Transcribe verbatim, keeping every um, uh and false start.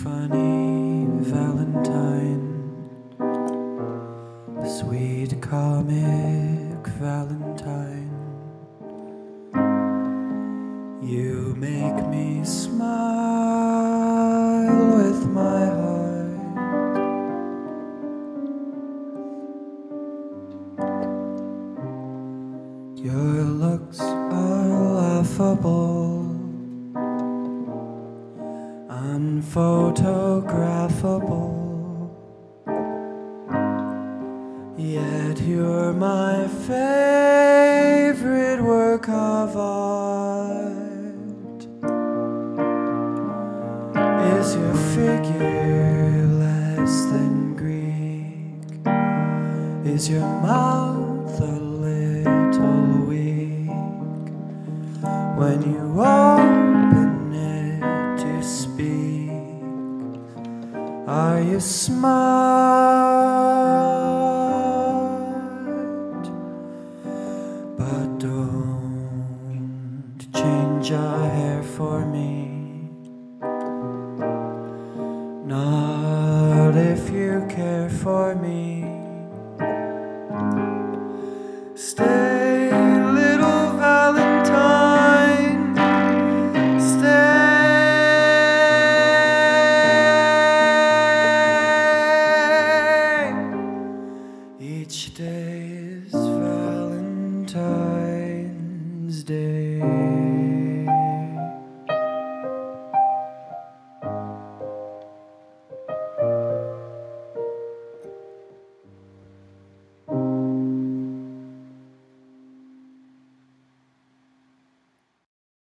funny Valentine, the sweet comic Valentine. You make me smile with my heart. Your looks are laughable, unphotographable, yet you're my favorite work of art. Is your figure less than Greek? Is your mouth a little weak when you open it to speak? Are you smart? But don't change your hair for me, not if you care for me.